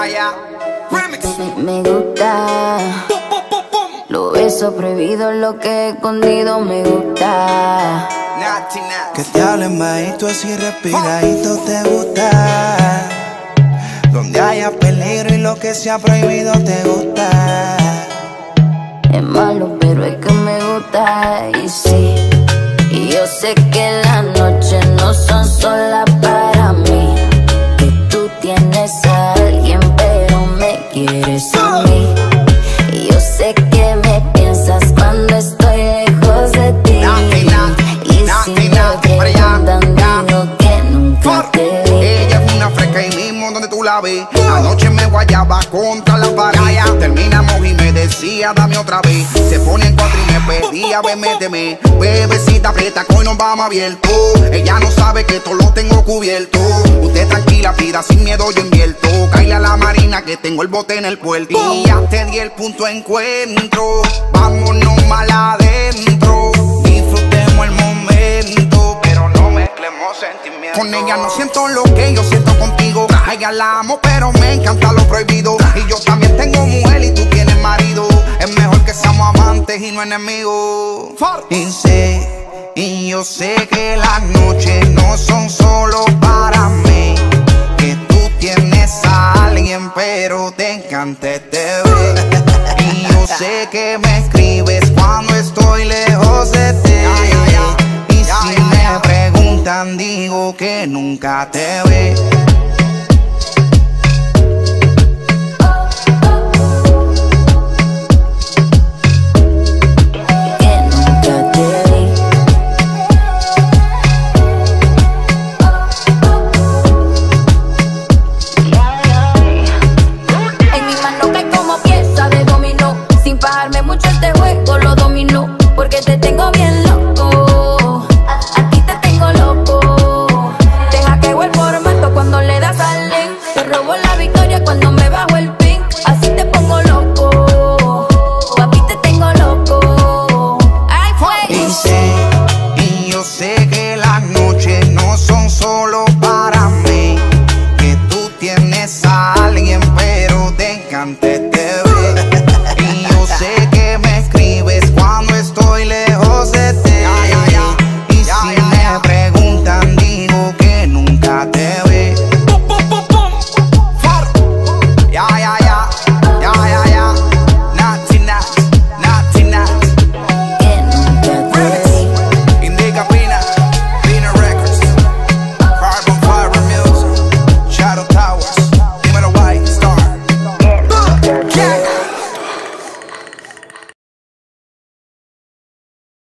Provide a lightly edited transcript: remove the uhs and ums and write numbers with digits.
Me gusta. Lo beso prohibido, lo que he escondido me gusta. Que te hablen bajito así respiradito te gusta. Donde haya peligro y lo que sea prohibido te gusta. Es malo pero es que me gusta. Y sí, y yo sé que las noches no son solas para mí. Que tú tienes a alguien pero me quieres a mí. Y yo sé que me piensas cuando estoy lejos de ti. Y si me preguntan digo que nunca te vi. Ella es una fresca y mismo donde tú la ves. Anoche me guayaba contra la pared. Terminamos y me decía dame otra vez. Se pone en cuatro y me pedía ve, méteme. Bebecita aprieta que hoy nos vamos abierto. Ella no sabe que todo lo tengo cubierto. Usted tranquila, pida sin miedo yo invierto. Cáile a la marina que tengo el bote en el puerto. Y ya te di el punto de encuentro. Vámonos mal adentro. Disfrutemos el momento, pero no mezclemos sentimientos. Con ella no siento lo que yo siento contigo. A ella la amo pero me encanta lo prohibido. Y yo también tengo mujer y tú tienes marido. Es mejor que seamos amantes y no enemigos. Y yo sé que las noches no son solo para mí. Que tú tienes a alguien pero te encanta este bebé. Y yo sé que me escribes cuando estoy lejos de ti. Y si me preguntan digo que nunca te ve. Mucho este juego lo domino, porque te tengo bien loco. A ti te tengo loco. Deja que vuelva el formato cuando le das al link. Te robo la victoria cuando me bajo el pink. Así te pongo loco. Papi te tengo loco. Ay, fue. Y yo sé que las noches no son solo para mí. Que tú tienes a alguien pero te encanta este bebé. Y yo sé que me escribes cuando estoy lejos de ti.